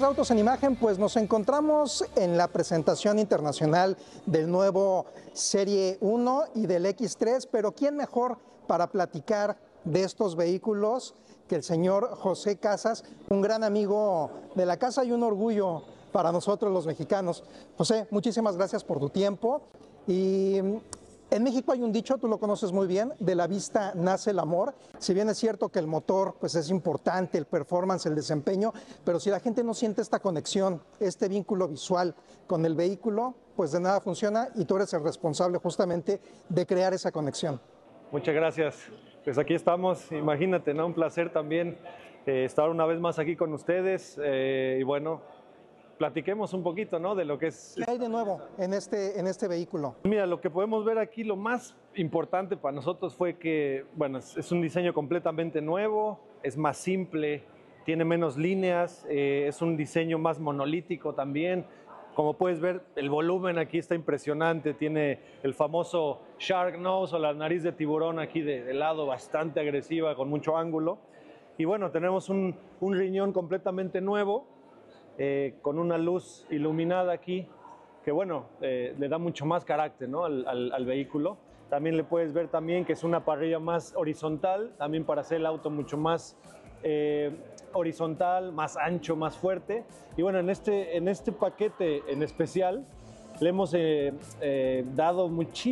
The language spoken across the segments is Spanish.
Autos en Imagen, pues nos encontramos en la presentación internacional del nuevo Serie 1 y del X3, pero ¿quién mejor para platicar de estos vehículos que el señor José Casas, un gran amigo de la casa y un orgullo para nosotros los mexicanos? José, muchísimas gracias por tu tiempo. Y en México hay un dicho, tú lo conoces muy bien: de la vista nace el amor. Si bien es cierto que el motor pues es importante, el performance, el desempeño, pero si la gente no siente esta conexión, este vínculo visual con el vehículo, pues de nada funciona, y tú eres el responsable justamente de crear esa conexión. Muchas gracias. Pues aquí estamos, imagínate, ¿no? Un placer también estar una vez más aquí con ustedes y bueno, platiquemos un poquito, ¿no? De lo que es. ¿Qué hay de nuevo en este vehículo? Mira, lo que podemos ver aquí, lo más importante para nosotros fue que, bueno, es un diseño completamente nuevo, es más simple, tiene menos líneas, es un diseño más monolítico también. Como puedes ver, el volumen aquí está impresionante, tiene el famoso shark nose o la nariz de tiburón aquí de lado, bastante agresiva, con mucho ángulo. Y bueno, tenemos un riñón completamente nuevo, con una luz iluminada aquí, que bueno, le da mucho más carácter, ¿no? al vehículo. También le puedes ver también que es una parrilla más horizontal, también para hacer el auto mucho más horizontal, más ancho, más fuerte. Y bueno, en este paquete en especial le hemos dado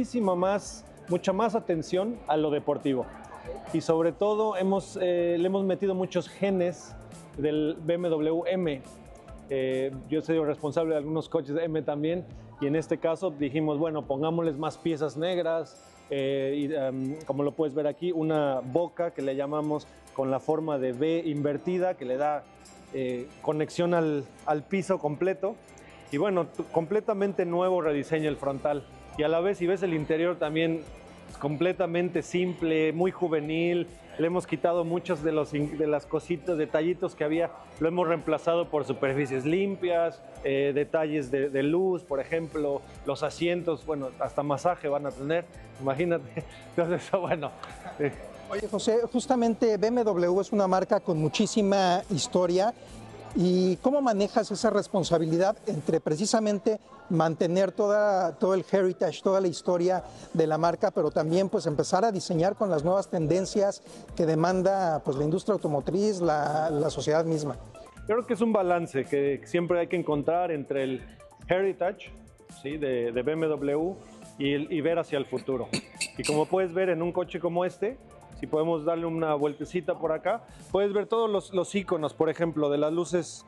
mucha más atención a lo deportivo. Y sobre todo le hemos metido muchos genes del BMW M. Yo soy responsable de algunos coches M también, y en este caso dijimos, bueno, pongámosles más piezas negras, como lo puedes ver aquí, una boca que le llamamos con la forma de V invertida, que le da conexión al piso completo. Y bueno, completamente nuevo rediseño el frontal, y a la vez, si ves el interior también, completamente simple, muy juvenil. Le hemos quitado muchos de las cositas, detallitos que había, lo hemos reemplazado por superficies limpias, detalles de luz, por ejemplo, los asientos, bueno, hasta masaje van a tener, imagínate. Entonces, bueno. Oye, José, justamente BMW es una marca con muchísima historia. ¿Y cómo manejas esa responsabilidad entre precisamente mantener todo el heritage, toda la historia de la marca, pero también pues empezar a diseñar con las nuevas tendencias que demanda pues la industria automotriz, la sociedad misma? Yo creo que es un balance que siempre hay que encontrar entre el heritage, ¿sí? de BMW y ver hacia el futuro. Y como puedes ver en un coche como este, si podemos darle una vueltecita por acá, puedes ver todos los iconos, por ejemplo, de las luces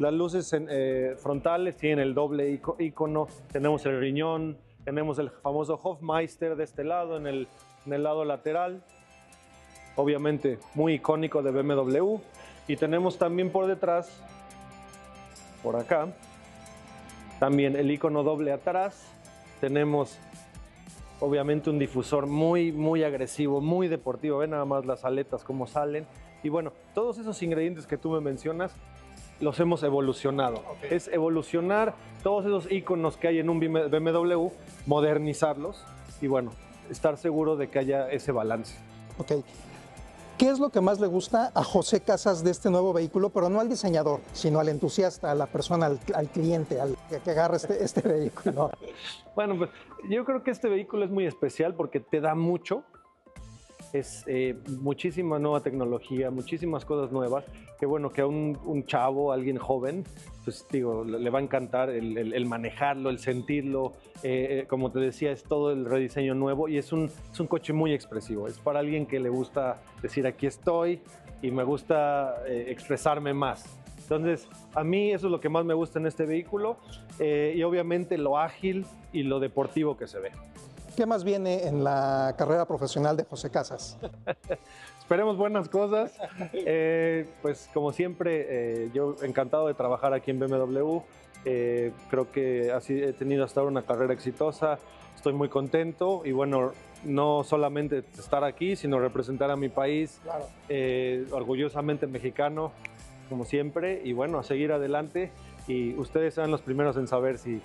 frontales. Tienen el doble icono, tenemos el riñón, tenemos el famoso Hofmeister de este lado, en el lado lateral, obviamente muy icónico de BMW. Y tenemos también por detrás, por acá, también el icono doble atrás. Tenemos obviamente un difusor muy agresivo, muy deportivo. Ven nada más las aletas cómo salen. Y bueno, todos esos ingredientes que tú me mencionas los hemos evolucionado. Okay. Es evolucionar todos esos iconos que hay en un BMW, modernizarlos y bueno, estar seguro de que haya ese balance. Ok. ¿Qué es lo que más le gusta a José Casas de este nuevo vehículo, pero no al diseñador, sino al entusiasta, a la persona, al cliente, al que agarra este vehículo? Bueno, pues yo creo que este vehículo es muy especial porque te da mucho. Es muchísima nueva tecnología, muchísimas cosas nuevas, que bueno, que a un chavo, alguien joven, pues digo, le va a encantar el manejarlo, el sentirlo. Como te decía, es todo el rediseño nuevo y es un coche muy expresivo. Es para alguien que le gusta decir aquí estoy y me gusta expresarme más. Entonces, a mí eso es lo que más me gusta en este vehículo, y obviamente lo ágil y lo deportivo que se ve. ¿Qué más viene en la carrera profesional de José Casas? Esperemos buenas cosas. Pues como siempre, yo encantado de trabajar aquí en BMW. Creo que así he tenido hasta ahora una carrera exitosa. Estoy muy contento y bueno, no solamente estar aquí, sino representar a mi país, claro. Orgullosamente mexicano, como siempre. Y bueno, a seguir adelante, y ustedes serán los primeros en saber si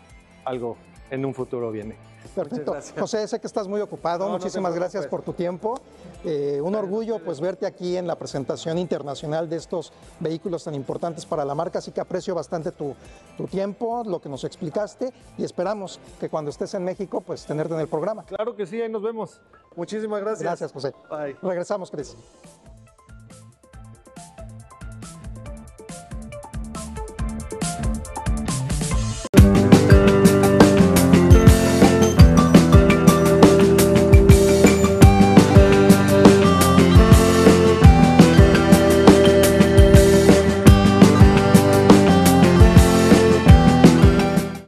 algo en un futuro viene. Perfecto. José, sé que estás muy ocupado. Muchísimas gracias por tu tiempo. Un orgullo pues verte aquí en la presentación internacional de estos vehículos tan importantes para la marca, así que aprecio bastante tu tiempo, lo que nos explicaste y esperamos que cuando estés en México pues tenerte en el programa. Claro que sí, ahí nos vemos. Muchísimas gracias. Gracias, José. Bye. Regresamos, Cris.